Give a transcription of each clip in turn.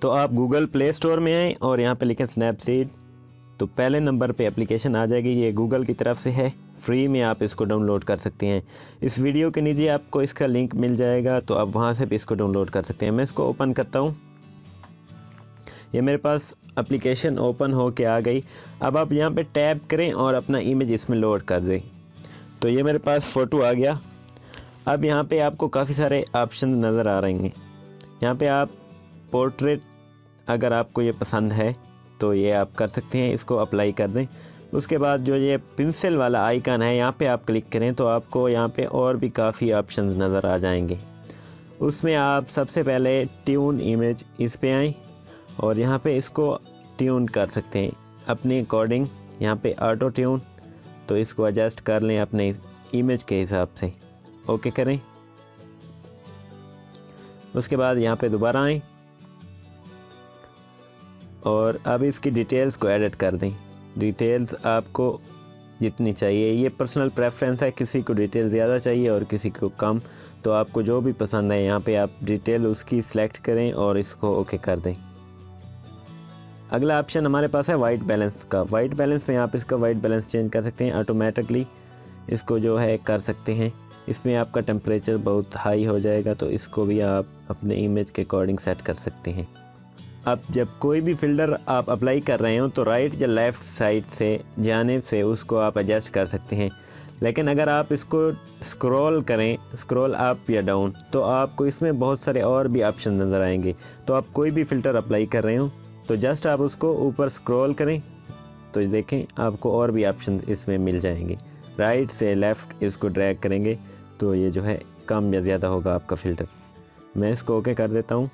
तो आप Google play store में आएँ और यहाँ पे लिखें स्नैपसीड, तो पहले नंबर पे एप्लीकेशन आ जाएगी। ये गूगल की तरफ से है, फ्री में आप इसको डाउनलोड कर सकते हैं। इस वीडियो के नीचे आपको इसका लिंक मिल जाएगा, तो आप वहाँ से भी इसको डाउनलोड कर सकते हैं। मैं इसको ओपन करता हूँ। ये मेरे पास एप्लीकेशन ओपन हो के आ गई। अब आप यहाँ पे टैप करें और अपना इमेज इसमें लोड कर दें। तो ये मेरे पास फ़ोटो आ गया। अब यहाँ पे आपको काफ़ी सारे ऑप्शन नज़र आ रहे हैं। यहाँ पे आप पोर्ट्रेट, अगर आपको ये पसंद है तो ये आप कर सकते हैं, इसको अप्लाई कर दें। उसके बाद जो ये पेंसिल वाला आइकन है, यहाँ पे आप क्लिक करें तो आपको यहाँ पे और भी काफ़ी ऑप्शंस नज़र आ जाएंगे। उसमें आप सबसे पहले ट्यून इमेज, इस पे आएँ और यहाँ पे इसको ट्यून कर सकते हैं अपने अकॉर्डिंग। यहाँ पे ऑटो ट्यून, तो इसको एडजस्ट कर लें अपने इमेज के हिसाब से। ओके करें। उसके बाद यहाँ पे दोबारा आएँ और अब इसकी डिटेल्स को एडिट कर दें। डिटेल्स आपको जितनी चाहिए, ये पर्सनल प्रेफरेंस है, किसी को डिटेल ज़्यादा चाहिए और किसी को कम। तो आपको जो भी पसंद है यहाँ पे आप डिटेल उसकी सिलेक्ट करें और इसको ओके कर दें। अगला ऑप्शन हमारे पास है वाइट बैलेंस का। वाइट बैलेंस में आप इसका वाइट बैलेंस चेंज कर सकते हैं, ऑटोमेटिकली इसको जो है कर सकते हैं। इसमें आपका टेम्परेचर बहुत हाई हो जाएगा, तो इसको भी आप अपने इमेज के अकॉर्डिंग सेट कर सकते हैं। अब जब कोई भी फ़िल्टर आप अप्लाई कर रहे हो तो राइट या लेफ़्ट साइड से जानिब से उसको आप एडजस्ट कर सकते हैं। लेकिन अगर आप इसको स्क्रॉल करें, स्क्रॉल अप या डाउन, तो आपको इसमें बहुत सारे और भी ऑप्शन नज़र आएंगे। तो आप कोई भी फ़िल्टर अप्लाई कर रहे हो तो जस्ट आप उसको ऊपर स्क्रॉल करें, तो देखें आपको और भी ऑप्शन इसमें मिल जाएंगे। राइट से लेफ़्ट इसको ड्रैग करेंगे तो ये जो है कम या ज़्यादा होगा आपका फ़िल्टर। मैं इसको ओके कर देता हूँ।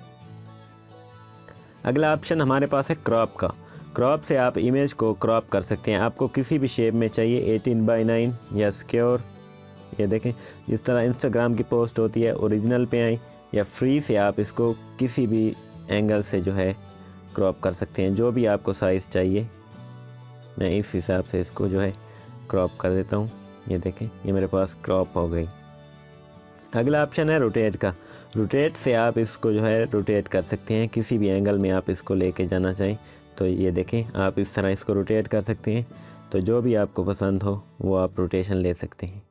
अगला ऑप्शन हमारे पास है क्रॉप का। क्रॉप से आप इमेज को क्रॉप कर सकते हैं। आपको किसी भी शेप में चाहिए, 18:9 या स्क्योर, ये देखें जिस तरह इंस्टाग्राम की पोस्ट होती है, ओरिजिनल पे आए या फ्री से आप इसको किसी भी एंगल से जो है क्रॉप कर सकते हैं, जो भी आपको साइज़ चाहिए। मैं इस हिसाब से इसको जो है क्रॉप कर देता हूँ। ये देखें ये मेरे पास क्रॉप हो गई। अगला ऑप्शन है रोटेट का। रोटेट से आप इसको जो है रोटेट कर सकते हैं, किसी भी एंगल में आप इसको लेके जाना चाहें तो ये देखें आप इस तरह इसको रोटेट कर सकते हैं। तो जो भी आपको पसंद हो वो आप रोटेशन ले सकते हैं।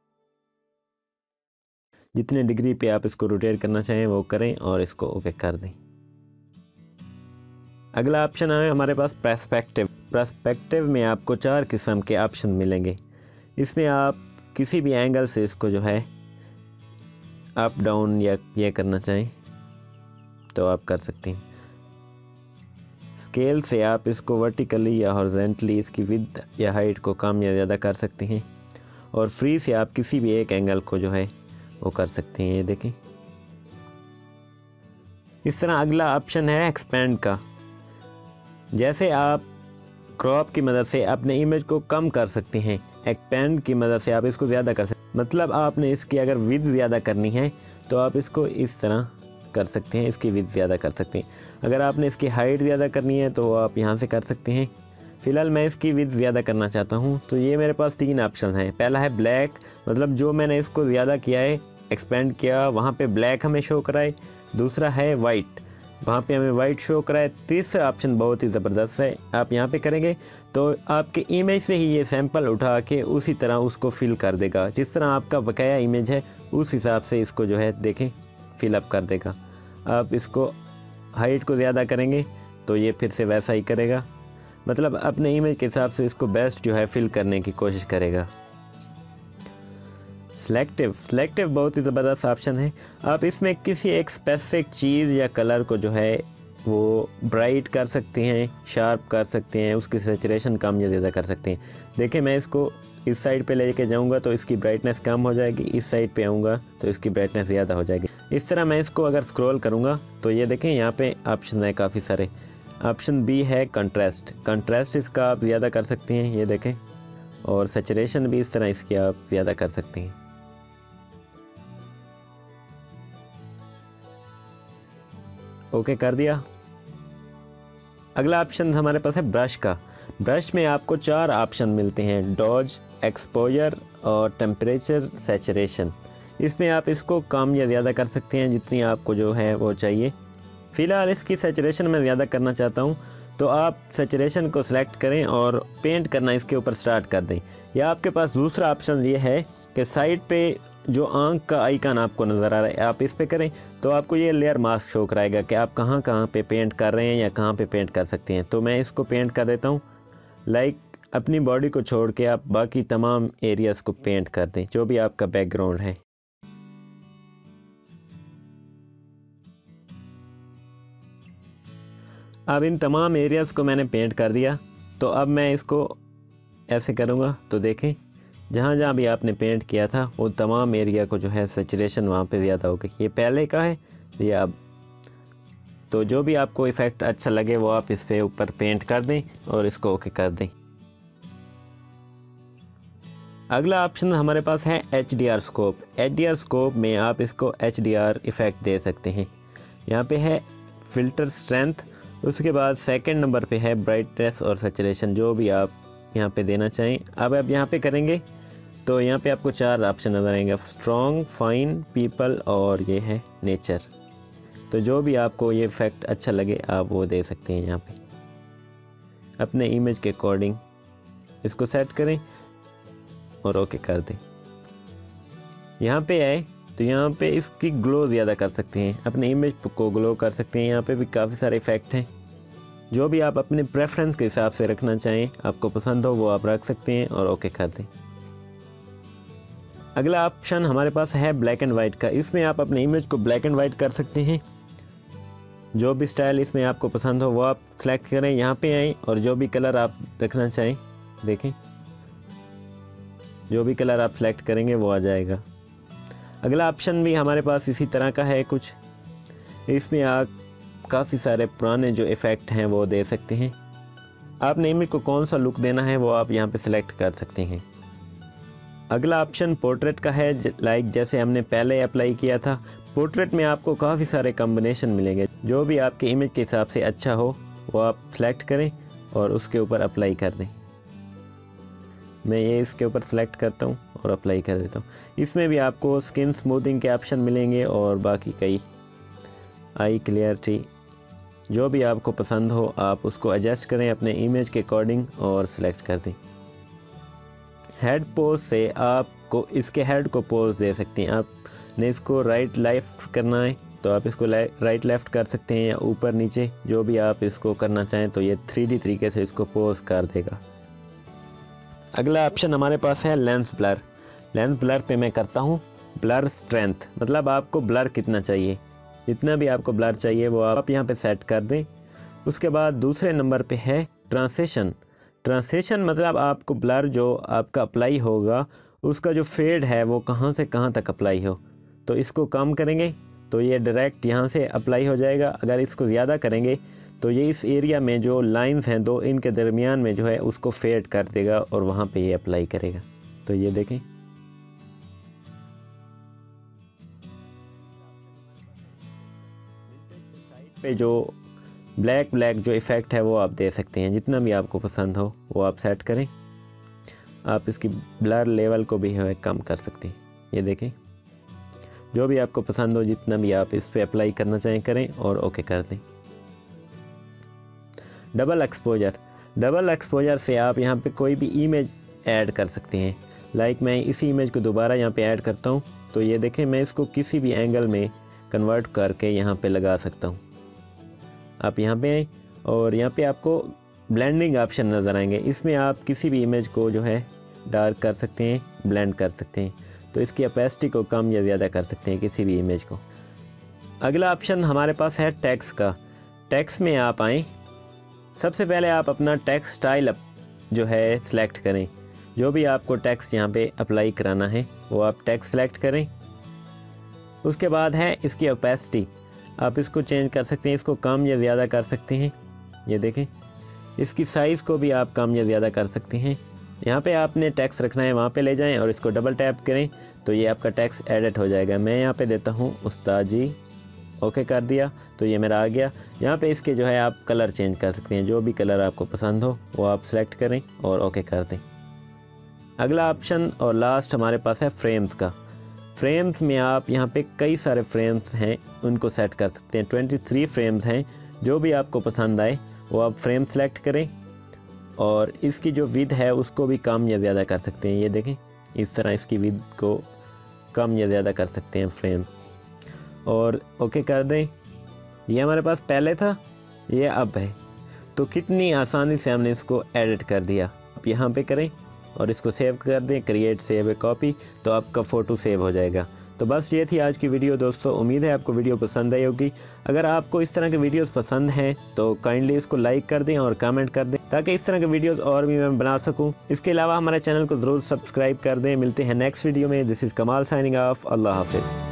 जितने डिग्री पे आप इसको रोटेट करना चाहें वो करें और इसको ओके कर दें। अगला ऑप्शन है हमारे पास पर्सपेक्टिव। पर्सपेक्टिव में आपको 4 किस्म के ऑप्शन मिलेंगे। इसमें आप किसी भी एंगल से इसको जो है अप डाउन या ये करना चाहें तो आप कर सकते हैं। स्केल से आप इसको वर्टिकली या हॉरिजॉन्टली इसकी विड्थ या हाइट को कम या ज़्यादा कर सकते हैं। और फ्री से आप किसी भी एक एंगल को जो है वो कर सकते हैं। ये देखें इस तरह। अगला ऑप्शन है एक्सपेंड का। जैसे आप क्रॉप की मदद से अपने इमेज को कम कर सकते हैं, एक्सपेंड की मदद से आप इसको ज़्यादा कर सकते हैं। मतलब आपने इसकी अगर विड्थ ज़्यादा करनी है तो आप इसको इस तरह कर सकते हैं, इसकी विड्थ ज़्यादा कर सकते हैं। अगर आपने इसकी हाइट ज़्यादा करनी है तो आप यहाँ से कर सकते हैं। फ़िलहाल मैं इसकी विड्थ ज़्यादा करना चाहता हूँ, तो ये मेरे पास 3 ऑप्शन हैं। पहला है ब्लैक, मतलब जो मैंने इसको ज़्यादा किया है, एक्सपेंड किया, वहाँ पे ब्लैक हमें शो कराए। दूसरा है वाइट, वहाँ पे हमें वाइट शो कराए। तीसरा ऑप्शन बहुत ही ज़बरदस्त है, आप यहाँ पे करेंगे तो आपके इमेज से ही ये सैंपल उठा के उसी तरह उसको फिल कर देगा। जिस तरह आपका बकाया इमेज है उस हिसाब से इसको जो है देखें फिलअप कर देगा। आप इसको हाइट को ज़्यादा करेंगे तो ये फिर से वैसा ही करेगा, मतलब अपने इमेज के हिसाब से इसको बेस्ट जो है फिल करने की कोशिश करेगा। सिलेक्टिव बहुत ही ज़बरदस्त ऑप्शन है। आप इसमें किसी एक स्पेसिफिक चीज़ या कलर को जो है वो ब्राइट कर सकते हैं, शार्प कर सकते हैं, उसकी सैचुरेशन कम या ज़्यादा कर सकते हैं। देखिए मैं इसको इस साइड पे लेके जाऊंगा तो इसकी ब्राइटनेस कम हो जाएगी, इस साइड पे आऊँगा तो इसकी ब्राइटनेस ज़्यादा हो जाएगी। इस तरह मैं इसको अगर स्क्रॉल करूँगा तो ये देखें यहाँ पे ऑप्शन है काफ़ी सारे। ऑप्शन बी है कंट्रास्ट इसका आप ज़्यादा कर सकते हैं, ये देखें। और सैचुरेशन भी इस तरह इसकी आप ज़्यादा कर सकते हैं। ओके कर दिया। अगला ऑप्शन हमारे पास है ब्रश का। ब्रश में आपको 4 ऑप्शन मिलते हैं, डॉज, एक्सपोजर और टेम्परेचर, सैचुरेशन। इसमें आप इसको कम या ज़्यादा कर सकते हैं जितनी आपको जो है वो चाहिए। फ़िलहाल इसकी सैचुरेशन मैं ज़्यादा करना चाहता हूँ, तो आप सैचुरेशन को सिलेक्ट करें और पेंट करना इसके ऊपर स्टार्ट कर दें। या आपके पास दूसरा ऑप्शन ये है कि साइड पे जो आंख का आइकन आपको नज़र आ रहा है, आप इस पे करें तो आपको ये लेयर मास्क शो कराएगा कि आप कहाँ कहाँ पे पेंट कर रहे हैं या कहाँ पे पेंट कर सकते हैं। तो मैं इसको पेंट कर देता हूँ। लाइक अपनी बॉडी को छोड़ के आप बाकी तमाम एरियाज़ को पेंट कर दें, जो भी आपका बैकग्राउंड है। अब इन तमाम एरियाज़ को मैंने पेंट कर दिया, तो अब मैं इसको ऐसे करूँगा तो देखें जहाँ जहाँ भी आपने पेंट किया था वो तमाम एरिया को जो है सैचुरेशन वहाँ पे ज़्यादा हो गई। ये पहले का है, ये अब। तो जो भी आपको इफ़ेक्ट अच्छा लगे वो आप इस पे ऊपर पेंट कर दें और इसको ओके कर दें। अगला ऑप्शन हमारे पास है HDR स्कोप। HDR स्कोप में आप इसको HDR इफ़ेक्ट दे सकते हैं। यहाँ पे है फ़िल्टर स्ट्रेंथ, उसके बाद सेकंड नंबर पे है ब्राइटनेस और सैचुरेशन, जो भी आप यहाँ पे देना चाहें। अब आप यहाँ पे करेंगे तो यहाँ पे आपको 4 ऑप्शन नज़र आएंगे, स्ट्रॉन्ग, फाइन, पीपल और ये है नेचर। तो जो भी आपको ये इफ़ेक्ट अच्छा लगे आप वो दे सकते हैं। यहाँ पे अपने इमेज के अकॉर्डिंग इसको सेट करें और ओके कर दें। यहाँ पे आए तो यहाँ पे इसकी ग्लो ज़्यादा कर सकते हैं, अपने इमेज को ग्लो कर सकते हैं। यहाँ पे भी काफ़ी सारे इफ़ेक्ट हैं, जो भी आप अपने प्रेफरेंस के हिसाब से रखना चाहें, आपको पसंद हो वो आप रख सकते हैं और ओके कर दें। अगला ऑप्शन हमारे पास है ब्लैक एंड वाइट का। इसमें आप अपने इमेज को ब्लैक एंड वाइट कर सकते हैं। जो भी स्टाइल इसमें आपको पसंद हो वो आप सेलेक्ट करें, यहाँ पे आएँ और जो भी कलर आप रखना चाहें देखें, जो भी कलर आप सेलेक्ट करेंगे वो आ जाएगा। अगला ऑप्शन भी हमारे पास इसी तरह का है कुछ। इसमें आप काफ़ी सारे पुराने जो इफ़ेक्ट हैं वो दे सकते हैं। आपने इमेज को कौन सा लुक देना है वो आप यहाँ पे सिलेक्ट कर सकते हैं। अगला ऑप्शन पोर्ट्रेट का है, लाइक जैसे हमने पहले अप्लाई किया था। पोर्ट्रेट में आपको काफ़ी सारे कॉम्बिनेशन मिलेंगे, जो भी आपके इमेज के हिसाब से अच्छा हो वो आप सेलेक्ट करें और उसके ऊपर अप्लाई कर दें। मैं ये इसके ऊपर सेलेक्ट करता हूँ और अप्लाई कर देता हूँ। इसमें भी आपको स्किन स्मूथिंग के ऑप्शन मिलेंगे और बाकी कई, आई क्लियरिटी, जो भी आपको पसंद हो आप उसको एडजस्ट करें अपने इमेज के अकॉर्डिंग और सिलेक्ट कर दें। हेड पोज से आपको इसके हेड को पोज दे सकते हैं। आपने इसको राइट लेफ़्ट करना है तो आप इसको राइट लेफ़्ट कर सकते हैं, या ऊपर नीचे, जो भी आप इसको करना चाहें तो ये 3D तरीके से इसको पोज कर देगा। अगला ऑप्शन हमारे पास है लेंस ब्लर। लेंस ब्लर पे मैं करता हूँ ब्लर स्ट्रेंथ, मतलब आपको ब्लर कितना चाहिए, जितना भी आपको ब्लर चाहिए वो आप यहाँ पे सेट कर दें। उसके बाद दूसरे नंबर पे है ट्रांजिशन। ट्रांजिशन मतलब आपको ब्लर जो आपका अप्लाई होगा उसका जो फेड है वो कहाँ से कहाँ तक अप्लाई हो। तो इसको कम करेंगे तो ये डायरेक्ट यहाँ से अप्लाई हो जाएगा। अगर इसको ज़्यादा करेंगे तो ये इस एरिया में जो लाइंस हैं दो, इनके दरमियान में जो है उसको फेड कर देगा और वहाँ पे ये अप्लाई करेगा। तो ये देखें, पे जो ब्लैक जो इफ़ेक्ट है वो आप दे सकते हैं, जितना भी आपको पसंद हो वो आप सेट करें। आप इसकी ब्लर लेवल को भी है कम कर सकते हैं। ये देखें, जो भी आपको पसंद हो जितना भी आप इस पे अप्लाई करना चाहें करें और ओके कर दें। डबल एक्सपोजर से आप यहाँ पे कोई भी इमेज ऐड कर सकते हैं। लाइक मैं इसी इमेज को दोबारा यहाँ पे ऐड करता हूँ, तो ये देखें मैं इसको किसी भी एंगल में कन्वर्ट करके यहाँ पे लगा सकता हूँ। आप यहाँ पे आएँ और यहाँ पे आपको ब्लेंडिंग ऑप्शन नज़र आएंगे। इसमें आप किसी भी इमेज को जो है डार्क कर सकते हैं, ब्लेंड कर सकते हैं। तो इसकी ओपेसिटी को कम या ज़्यादा कर सकते हैं किसी भी इमेज को। अगला ऑप्शन हमारे पास है टेक्स्ट का। टेक्स्ट में आप आएँ, सबसे पहले आप अपना टेक्स्ट स्टाइल जो है सिलेक्ट करें। जो भी आपको टेक्स्ट यहाँ पे अप्लाई कराना है वो आप टेक्स्ट सेलेक्ट करें। उसके बाद है इसकी ओपेसिटी, आप इसको चेंज कर सकते हैं, इसको कम या ज़्यादा कर सकते हैं। ये देखें, इसकी साइज़ को भी आप कम या ज़्यादा कर सकते हैं। यहाँ पे आपने टेक्स्ट रखना है, वहाँ पे ले जाएं और इसको डबल टैप करें तो ये आपका टेक्स्ट एडिट हो जाएगा। मैं यहाँ पे देता हूँ उस्ताद जी, ओके कर दिया तो ये मेरा आ गया। यहाँ पे इसके जो है आप कलर चेंज कर सकते हैं, जो भी कलर आपको पसंद हो वो आप सेलेक्ट करें और ओके कर दें। अगला ऑप्शन और लास्ट हमारे पास है फ्रेम्स का। फ्रेम्स में आप यहाँ पे कई सारे फ्रेम्स हैं, उनको सेट कर सकते हैं। 23 फ्रेम्स हैं, जो भी आपको पसंद आए वो आप फ्रेम सेलेक्ट करें और इसकी जो विड्थ है उसको भी कम या ज़्यादा कर सकते हैं। ये देखें, इस तरह इसकी विड्थ को कम या ज़्यादा कर सकते हैं फ्रेम, और ओके कर दें। ये हमारे पास पहले था, ये अब है। तो कितनी आसानी से हमने इसको एडिट कर दिया। अब यहाँ पे करें और इसको सेव कर दें, क्रिएट सेव ए कॉपी, तो आपका फ़ोटो सेव हो जाएगा। तो बस ये थी आज की वीडियो दोस्तों। उम्मीद है आपको वीडियो पसंद आई होगी। अगर आपको इस तरह के वीडियोस पसंद हैं तो काइंडली इसको लाइक कर दें और कमेंट कर दें, ताकि इस तरह के वीडियोस और भी मैं बना सकूं। इसके अलावा हमारे चैनल को ज़रूर सब्सक्राइब कर दें। मिलते हैं नेक्स्ट वीडियो में। This is Kamal signing off. अल्लाह हाफिज़।